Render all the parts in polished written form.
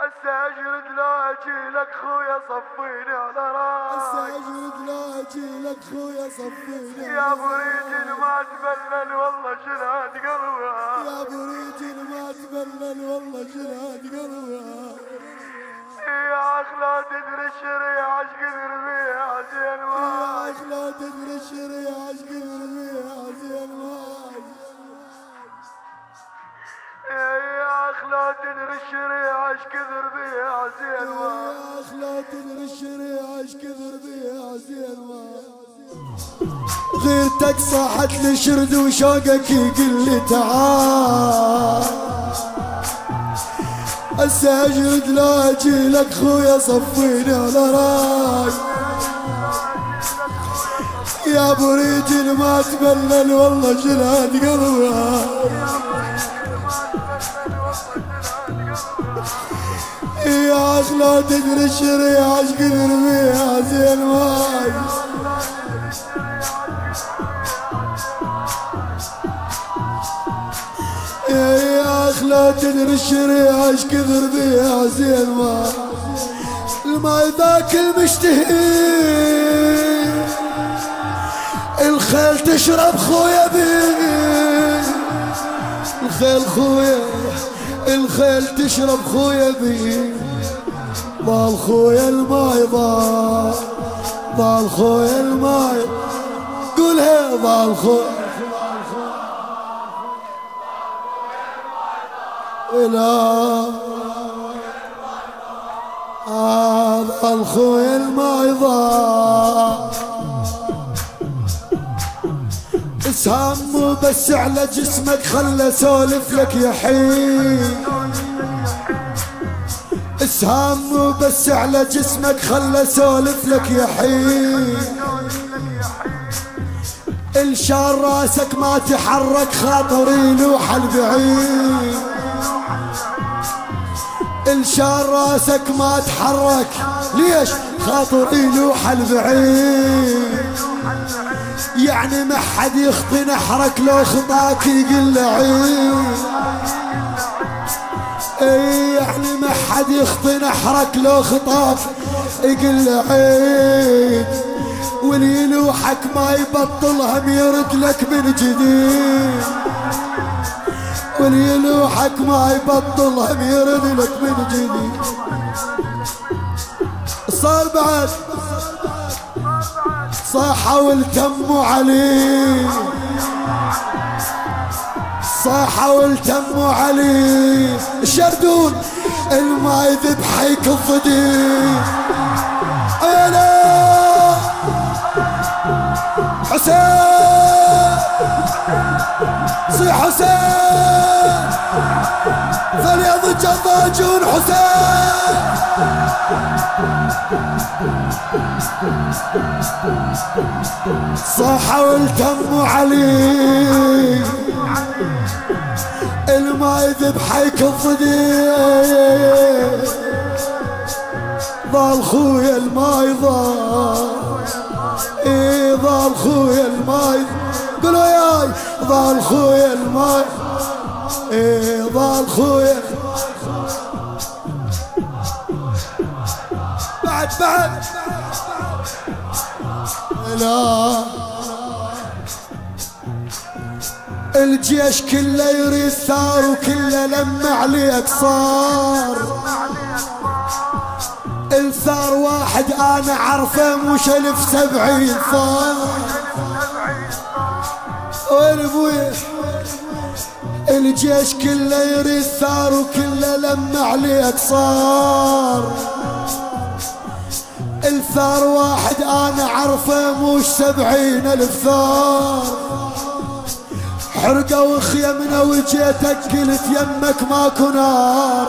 استاجرد لا اجيلك خويا صفيني على راي. استاجرد لا اجيلك خويا صفيني يا ابو رجل ما تبلل والله جلاد قلبها. يا ابو رجل ما تبلل والله جلاد قلبها. يا اخ لا تدري الشريعة عشق ذربيها زين ما. يا اخ لا تدري الشريعة عشق ذربيها زين ما. يا اخ لا تدري الشريعة عشق ذربيها زين ما. يا اخ لا تدري الشريعة عشق ذربيها زين ما. غيرتك صاحت لي شرد وشوقك يقول لي تعال. استاجرد لا اجيلك خويا صفيني على راي. يا ابو رجل ما تبلل والله جلاد قلبها. يا اخ لا تدري الشريعة عشق ذربيها زين واي. يا اخ لا تدري الشريعة عشق ذربيها زين واي. الماي ذاك المشتهي الخيل تشرب خويا بيه. الخيل خويا الخيل تشرب خويا بيه. ضال خويا الماي ضال خويا الماي. قولها ضال خويا لا ضال خويا الماي ضال. اسهام مو بس على جسمك خلى اسولف لك يا حين. اسهام مو بس على جسمك خلى اسولف لك يا حين. الشار راسك ما تحرك خاطري يلوح البعيد. الشار راسك ما تحرك ليش خاطري يلوح البعيد. يعني ما حد يخطي نحرك لو خطاك يقل عيد. يعني ما حد يخطي نحرك لو خطاك يقل عيد. واللي يلوحك ما يبطل هم يرد لك من جديد. واللي يلوحك ما يبطل هم يرد لك من جديد. صار بعد صاحوا والتموا عليه. صاحوا والتموا عليه. الشردون الما يذبح يكفدي. انا حسين صيح حسين فليضج الضاجون حسين. صاحوا والتموا عليه. الما يذبح يكفدي. ضال خويا الماي ضال. ضال خويا الماي. قولوا ياي ضال خويا الماي. ضال خويا بعد لا. الجيش كله يريد ثار وكله لما عليك صار. الثار واحد انا عرفه مش 1070 ثار. وين ابويا الجيش كله يريد ثار وكله لما عليك صار. الثار واحد انا عرفه مش 70,000 ثار. حرقوا خيمنا وجيتك قلت يمك ماكو نار.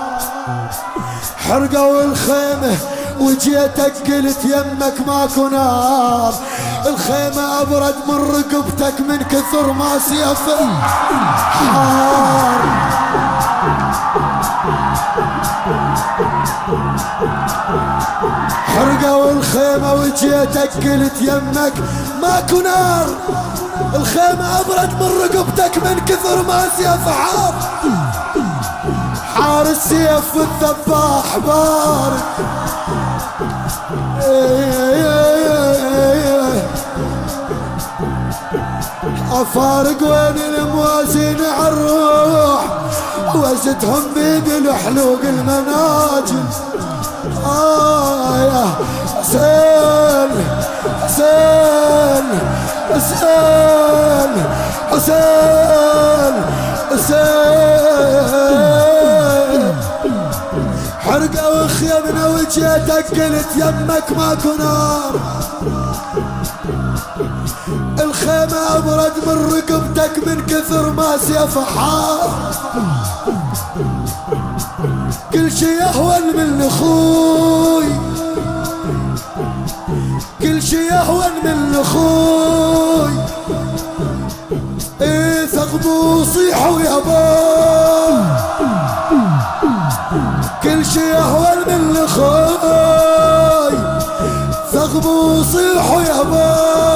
حرقوا الخيمة وجيتك قلت يمك ماكو نار. الخيمة ابرد من رقبتك من كثر ما سيف حار. حرقوا الخيمة وجيتك قلت يمك ماكو نار. الخيمة ابرد من رقبتك من كثر ما سيف حار. حار السيف والذباح بارد. افارق وين الموازين عالروح وزتهم بيد الحلوق المناجم. يا حسين حسين حسين حسين حسين حرقة وخيمنا وجيتك قلت يمك ماكو نار. الخيمة ابرد من رقبتك من كثر ما سيف حار. كل شي اهون من اخوي كل شي اهون من اخوي. ايه ثقبوا صيحوا يابا كل شي اهون من اخوي. ثقبوا صيحوا يابا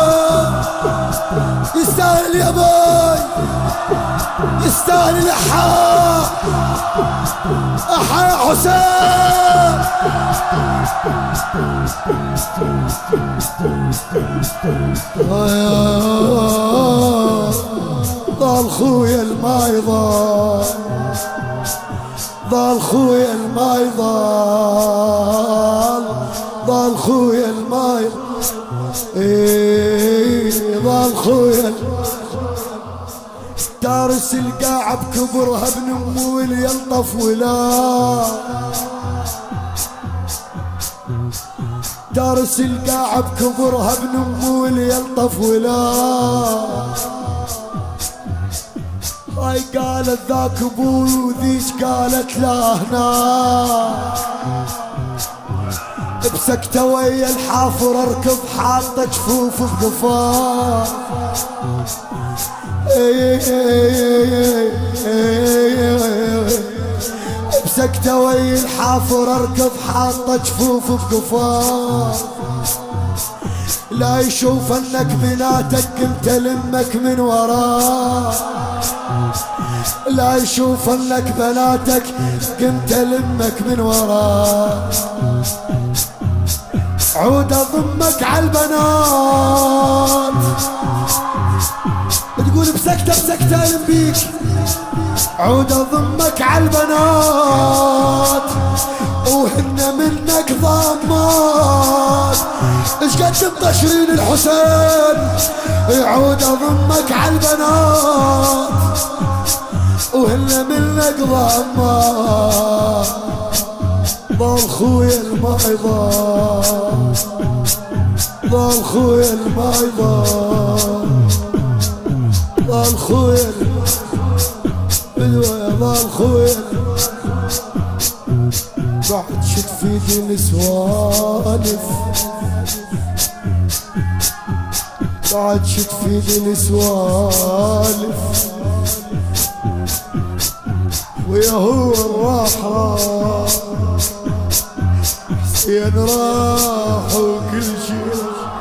يستاهل يا باي يستاهل الحق. احا حسين ضال خويا الما يضال ضال خويا الما يضال ضال خويا الما يضال. ضال خويا دارس القاع بكبرها ابن امه واللي يلطف ولا. دارس القاع بكبرها ابن امه واللي يلطف ولا. هاي قالت ذاك ابوي وذيك قالت لا هنا. بسكتة ويا الحافر اركض حاطة جفوف بقفاه. بسكتة ويا الحافر اركض حاطة جفوف بقفاه. لا يشوف انك بناتك قمت لمك من وراه. لا يشوف انك بناتك قمت لمك من وراه. عود اضمك عالبنات تقول بسكتة بسكتة الم بيك. عود اضمك عالبنات وهن منك ضامات. ايش قد مطشرين الحسين. عود اضمك عالبنات وهن منك ضامات. ضال خويا الما يضال ضال خويا الما يضال ضال خويا ضال خويا. بعد شد في دي السوالف بعد شد في دي السوالف. ويا هو الراح راح حسين راح وكل شيء.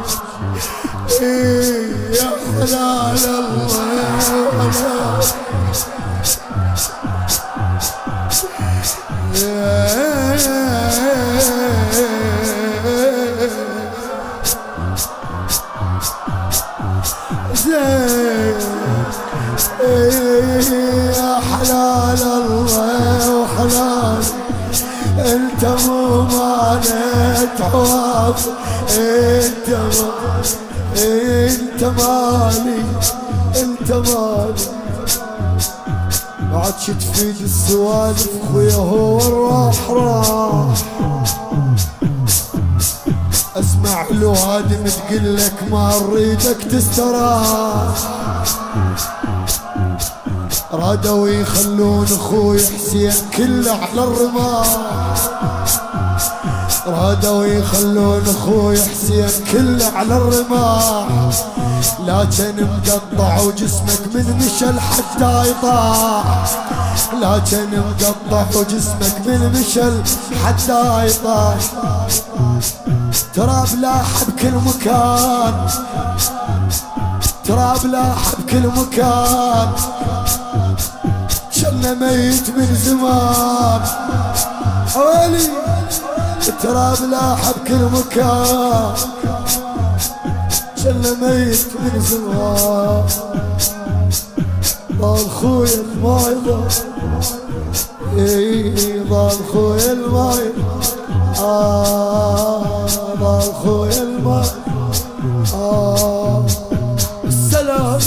ايه يا حلال الله يا حلال الله وحلال. انت مو مالك عواف انت مالي انت مالي. بعد شد تفيد السوالف خويا هو الراح راح. اسمع له هادم تقلك ما اريدك تستراح. رادوا يخلون اخوي حسين كله على الرماح. رادوا يخلون اخوي حسين كله على الرماح. لكن مقطع وجسمك من مشل حتى يطاح. لكن مقطع وجسمك من مشل حتى يطاح. تراب لاح بكل مكان تراب لاح بكل مكان. شل شله ميت من زمان حوالي التراب لاح بكل مكان شله ميت من زمان ضال خويا ما يضل ضال خويا الماي ضال خويا الماي بالسلامة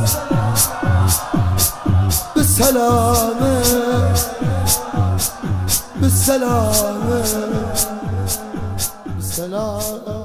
بالسلامة بالسلامة بالسلامة